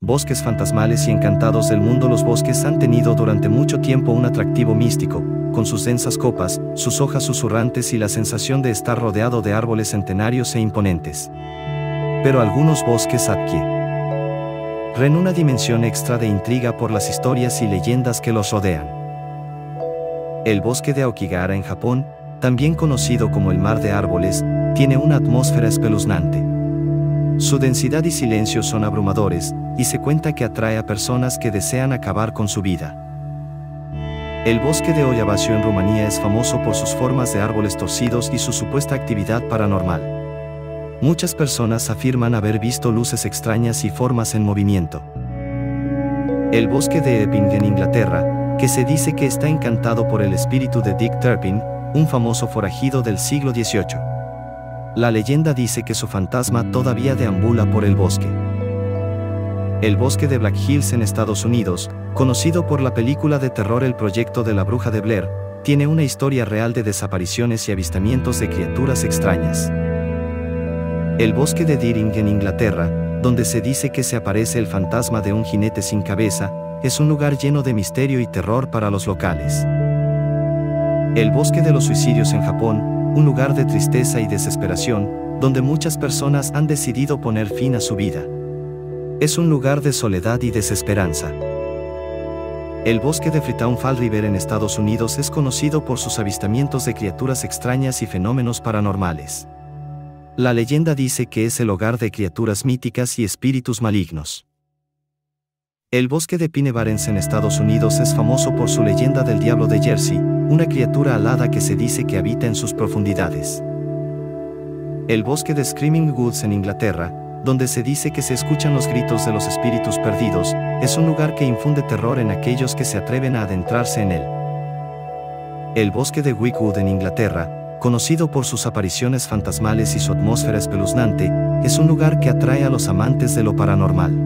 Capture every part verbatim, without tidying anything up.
Bosques fantasmales y encantados del mundo. Los bosques han tenido durante mucho tiempo un atractivo místico, con sus densas copas, sus hojas susurrantes y la sensación de estar rodeado de árboles centenarios e imponentes. Pero algunos bosques adquieren una dimensión extra de intriga por las historias y leyendas que los rodean. El bosque de Aokigahara en Japón, también conocido como el mar de árboles, tiene una atmósfera espeluznante. Su densidad y silencio son abrumadores, y se cuenta que atrae a personas que desean acabar con su vida. El bosque de Oyabasio en Rumanía es famoso por sus formas de árboles torcidos y su supuesta actividad paranormal. Muchas personas afirman haber visto luces extrañas y formas en movimiento. El bosque de Epping en Inglaterra, que se dice que está encantado por el espíritu de Dick Turpin, un famoso forajido del siglo dieciocho. La leyenda dice que su fantasma todavía deambula por el bosque. El bosque de Black Hills en Estados Unidos, conocido por la película de terror El Proyecto de la Bruja de Blair, tiene una historia real de desapariciones y avistamientos de criaturas extrañas. El bosque de Deering en Inglaterra, donde se dice que se aparece el fantasma de un jinete sin cabeza, es un lugar lleno de misterio y terror para los locales. El bosque de los suicidios en Japón, un lugar de tristeza y desesperación, donde muchas personas han decidido poner fin a su vida. Es un lugar de soledad y desesperanza. El bosque de Freetown Fall River en Estados Unidos es conocido por sus avistamientos de criaturas extrañas y fenómenos paranormales. La leyenda dice que es el hogar de criaturas míticas y espíritus malignos. El bosque de Pine Barrens en Estados Unidos es famoso por su leyenda del diablo de Jersey, una criatura alada que se dice que habita en sus profundidades. El bosque de Screaming Woods en Inglaterra, donde se dice que se escuchan los gritos de los espíritus perdidos, es un lugar que infunde terror en aquellos que se atreven a adentrarse en él. El bosque de Wickwood en Inglaterra, conocido por sus apariciones fantasmales y su atmósfera espeluznante, es un lugar que atrae a los amantes de lo paranormal.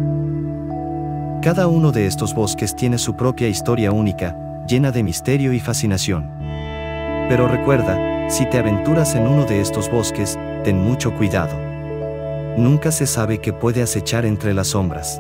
Cada uno de estos bosques tiene su propia historia única, llena de misterio y fascinación. Pero recuerda, si te aventuras en uno de estos bosques, ten mucho cuidado. Nunca se sabe qué puede acechar entre las sombras.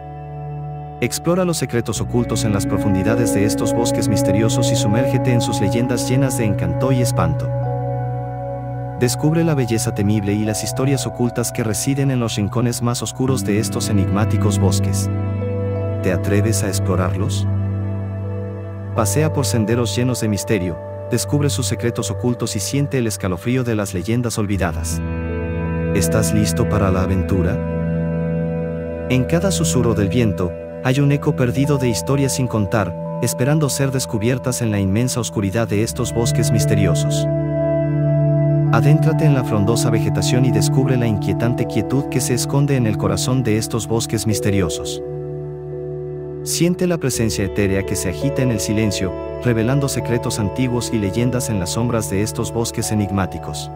Explora los secretos ocultos en las profundidades de estos bosques misteriosos y sumérgete en sus leyendas llenas de encanto y espanto. Descubre la belleza temible y las historias ocultas que residen en los rincones más oscuros de estos enigmáticos bosques. ¿Te atreves a explorarlos? Pasea por senderos llenos de misterio, descubre sus secretos ocultos y siente el escalofrío de las leyendas olvidadas. ¿Estás listo para la aventura? En cada susurro del viento, hay un eco perdido de historias sin contar, esperando ser descubiertas en la inmensa oscuridad de estos bosques misteriosos. Adéntrate en la frondosa vegetación y descubre la inquietante quietud que se esconde en el corazón de estos bosques misteriosos. Siente la presencia etérea que se agita en el silencio, revelando secretos antiguos y leyendas en las sombras de estos bosques enigmáticos.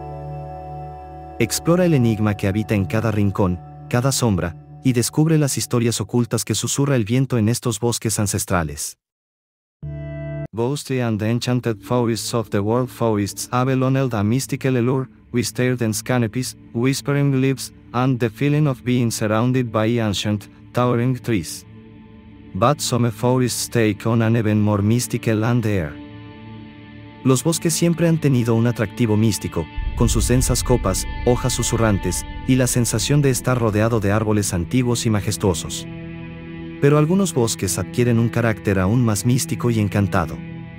Explora el enigma que habita en cada rincón, cada sombra, y descubre las historias ocultas que susurra el viento en estos bosques ancestrales. Ghostly and the enchanted forests of the world forests have held a mystical allure, with stirred dense canopies, whispering leaves, and the feeling of being surrounded by ancient, towering trees. But some forests take on an even more mystical and air. Los bosques siempre han tenido un atractivo místico, con sus densas copas, hojas susurrantes, y la sensación de estar rodeado de árboles antiguos y majestuosos. Pero algunos bosques adquieren un carácter aún más místico y encantado.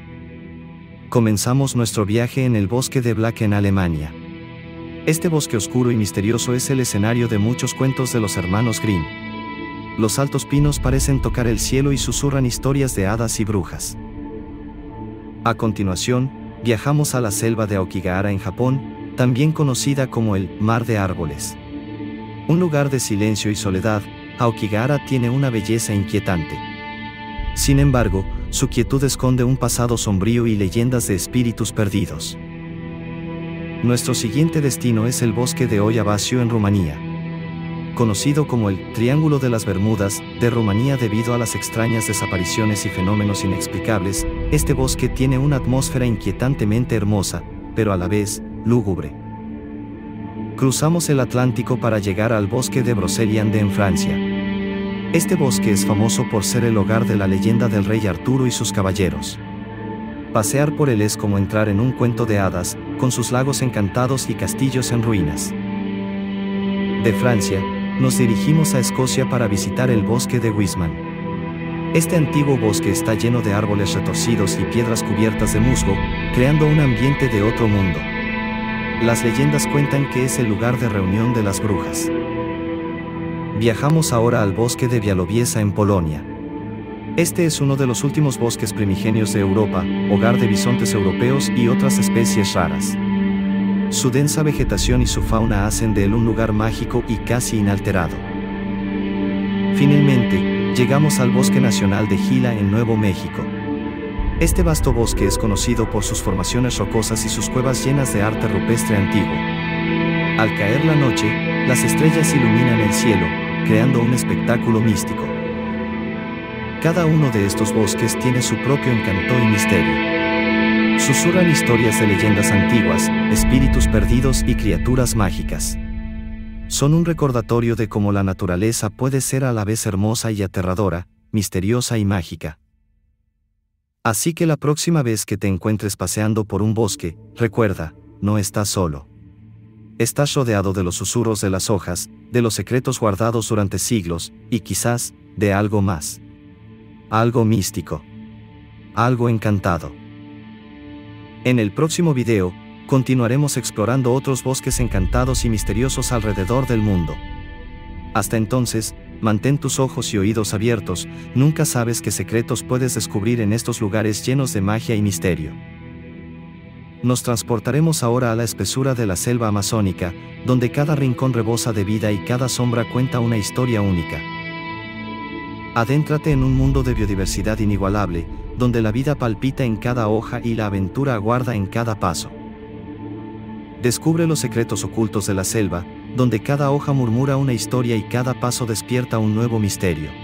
Comenzamos nuestro viaje en el bosque de Black en Alemania. Este bosque oscuro y misterioso es el escenario de muchos cuentos de los hermanos Grimm. Los altos pinos parecen tocar el cielo y susurran historias de hadas y brujas. A continuación, viajamos a la selva de Aokigahara en Japón, también conocida como el Mar de Árboles. Un lugar de silencio y soledad, Aokigahara tiene una belleza inquietante. Sin embargo, su quietud esconde un pasado sombrío y leyendas de espíritus perdidos. Nuestro siguiente destino es el bosque de Oyabasio en Rumanía. Conocido como el Triángulo de las Bermudas de Rumanía debido a las extrañas desapariciones y fenómenos inexplicables, este bosque tiene una atmósfera inquietantemente hermosa, pero a la vez, lúgubre. Cruzamos el Atlántico para llegar al bosque de Brocéliande en Francia. Este bosque es famoso por ser el hogar de la leyenda del rey Arturo y sus caballeros. Pasear por él es como entrar en un cuento de hadas, con sus lagos encantados y castillos en ruinas. De Francia, nos dirigimos a Escocia para visitar el bosque de Wiseman. Este antiguo bosque está lleno de árboles retorcidos y piedras cubiertas de musgo, creando un ambiente de otro mundo. Las leyendas cuentan que es el lugar de reunión de las brujas. Viajamos ahora al bosque de Białowieża en Polonia. Este es uno de los últimos bosques primigenios de Europa, hogar de bisontes europeos y otras especies raras. Su densa vegetación y su fauna hacen de él un lugar mágico y casi inalterado. Finalmente, llegamos al Bosque Nacional de Gila en Nuevo México. Este vasto bosque es conocido por sus formaciones rocosas y sus cuevas llenas de arte rupestre antiguo. Al caer la noche, las estrellas iluminan el cielo, creando un espectáculo místico. Cada uno de estos bosques tiene su propio encanto y misterio. Susurran historias de leyendas antiguas, espíritus perdidos y criaturas mágicas. Son un recordatorio de cómo la naturaleza puede ser a la vez hermosa y aterradora, misteriosa y mágica. Así que la próxima vez que te encuentres paseando por un bosque, recuerda, no estás solo. Estás rodeado de los susurros de las hojas, de los secretos guardados durante siglos, y quizás, de algo más. Algo místico. Algo encantado. En el próximo video, continuaremos explorando otros bosques encantados y misteriosos alrededor del mundo. Hasta entonces, mantén tus ojos y oídos abiertos, nunca sabes qué secretos puedes descubrir en estos lugares llenos de magia y misterio. Nos transportaremos ahora a la espesura de la selva amazónica, donde cada rincón rebosa de vida y cada sombra cuenta una historia única. Adéntrate en un mundo de biodiversidad inigualable, donde la vida palpita en cada hoja y la aventura aguarda en cada paso. Descubre los secretos ocultos de la selva, donde cada hoja murmura una historia y cada paso despierta un nuevo misterio.